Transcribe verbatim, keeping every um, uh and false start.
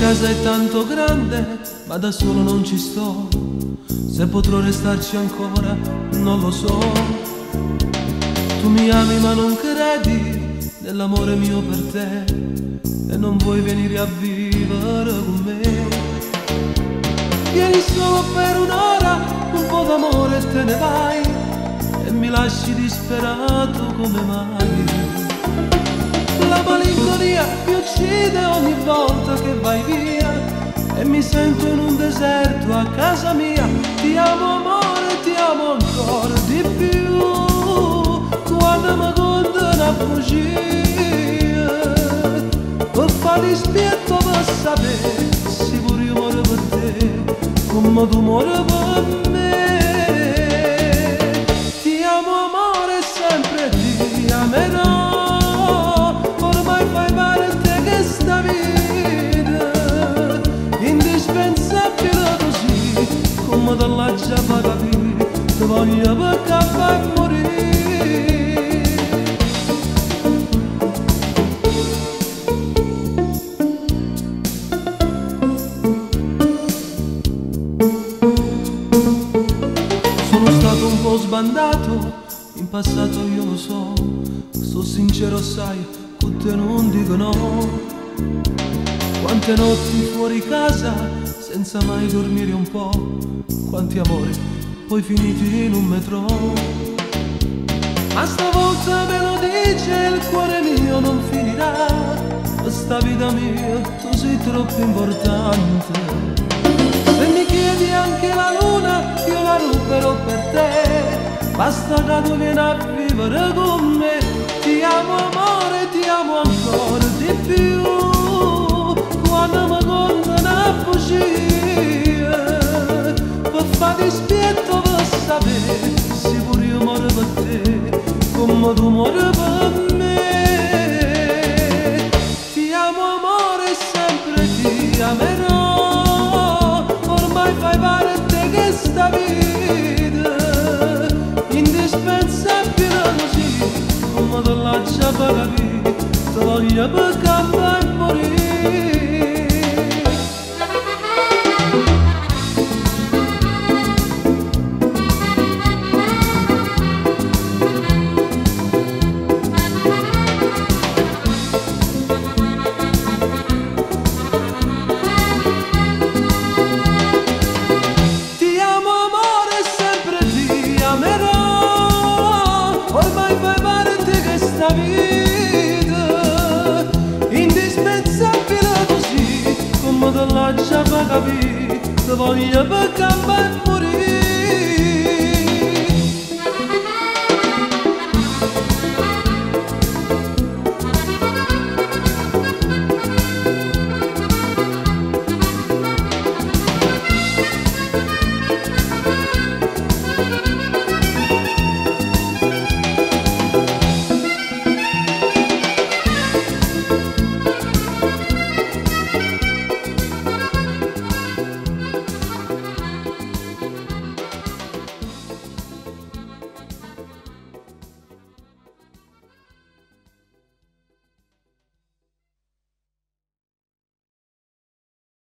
casa è tanto grande, ma da solo non ci sto. Se potrò restarci ancora, non lo so. Tu mi ami ma non credi nell'amore mio per te, e non vuoi venire a vivere con me. Vieni solo per un'ora, un po' d'amore e te ne vai, e mi lasci disperato come mai. La malinconia mi uccide ogni volta che vai via, e mi sento in un deserto a casa mia. Ti amo amore, ti amo ancora di più, quando mi condono a bugie, per fare dispietto per sapere se pure io muore per te, come tu muori per me. Ti amo amore, sempre ti amerò, come te la già fa capire, ti voglio perché fai morire. Sono stato un po' sbandato, in passato io lo so, sto sincero sai, con te non dico no. Quante notti fuori casa, senza mai dormire un po', quanti amori poi finiti in un metro. Ma stavolta me lo dice il cuore mio, non finirà questa vita mia, tu sei troppo importante. Se mi chiedi anche la luna, io la ruberò per te, basta che tu vieni a vivere con me. Ti amo amore, ti amo ancora di più, quando mi condono a bugie, per fare dispietto per sapere se pure io muore per te, come tu muori per me. Ti amo amore, sempre ti amerò, ormai fai parte che sta vita indispensabile così, come te la già fa capire, ti voglio perché fai morire. Vita indispensabile così, come te la già fa capire, ti voglio perché vai a morire.